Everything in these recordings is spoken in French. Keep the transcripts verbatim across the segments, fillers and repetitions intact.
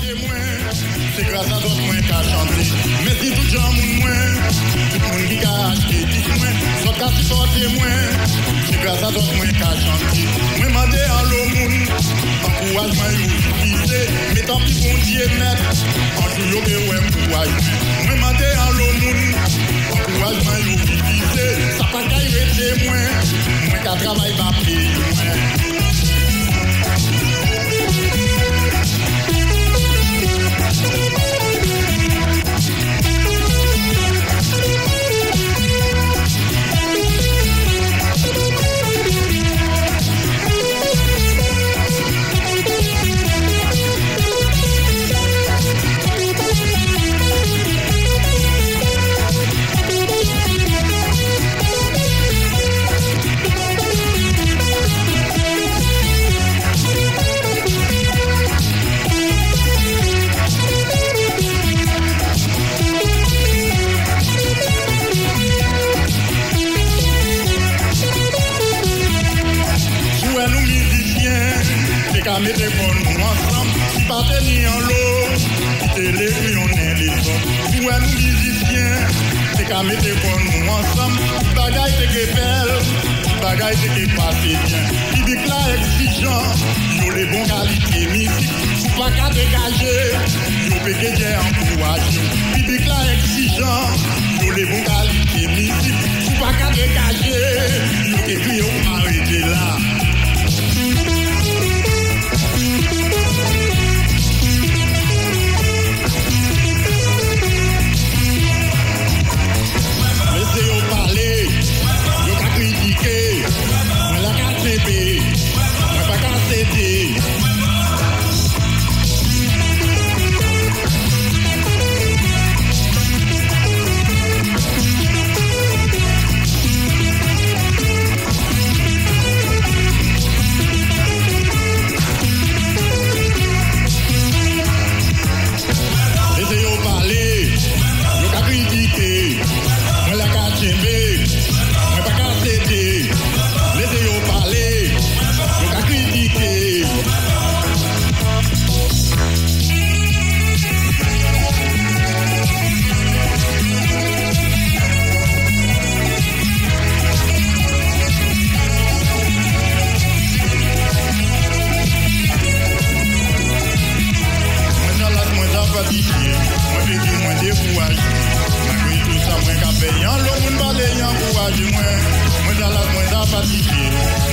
c'est grâce à d'autres moins qu'à chanter. Mais si tout gens moins, tout le monde qui a acheté, dit moins, soit qu'à supporter moins, c'est grâce à d'autres moins qu'à chanter. Moi, mandé en l'eau monde, encouragement utilisé, mais tant pis bon Dieu net, en toujours que ouais, encouragement. Moi, mandé en l'eau monde, encouragement utilisé, ça pas qu'à y rester moins, moins qu'à travailler, va payer moins. Qu'à mettre nous ensemble, si pas tenir en l'eau, quitter les rues, on est les autres. Nous, nous musiciens, c'est qu'à mettre nous ensemble, bagaille c'est que belle, bagaille c'est que passé bien. Public là exigeant, yo les bons qualités musique, sous pas qu'à dégager, yo péché j'ai encouragé. Public là exigeant, yo les bons qualités musique, sous pas qu'à dégager, yo écrit yo arrêtez là.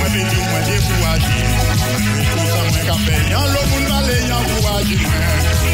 Moi,